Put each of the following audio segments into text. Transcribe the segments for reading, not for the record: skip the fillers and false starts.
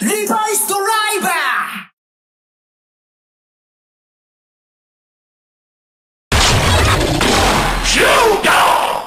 リバイスドライバーシュート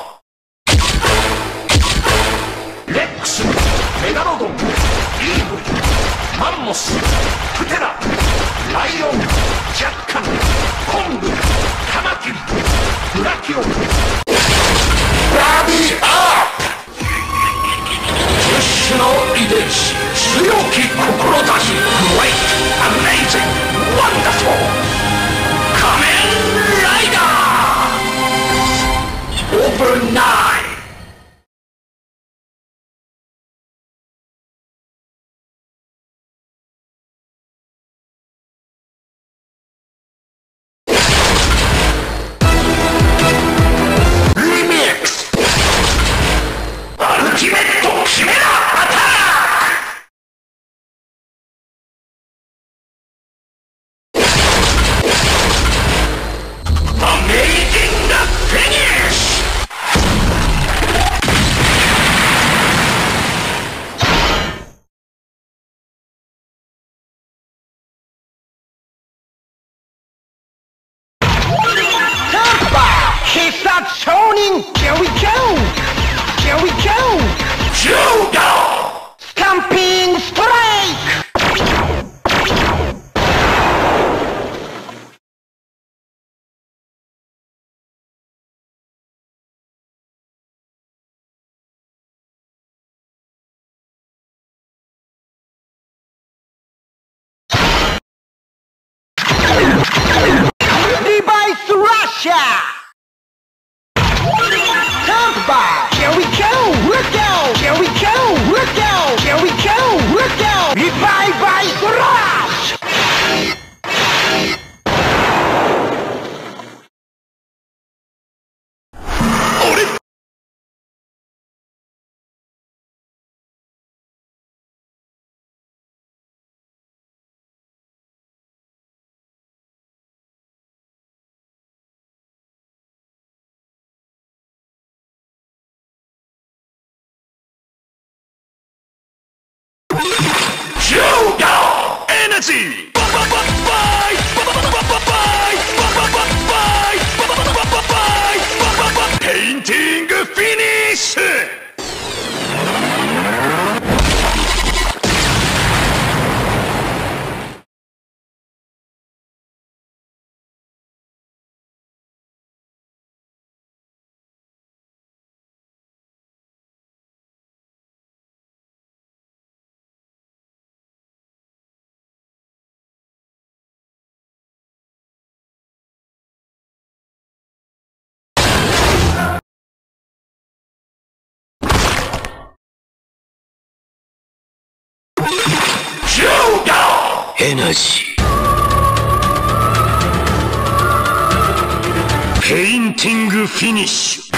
レックス、メガロドン、イーグル、マンモス、プテラ、ライオン、ジャッカン、コング、カマキリ、ブラキオン、バビーアップ、プッシュの遺伝子、強き志、グレイト、アメイジング、ワンダフォー、仮面ライダー、オーバーナイン。 Here we go! Here we go! Judo! Stamping strike! Device Russia! Here we go! Look out! Here we go! Look out! Here we go! Look out! Revive Rush! Judo! Energy! Painting finish! Judo! Energy! Painting finish!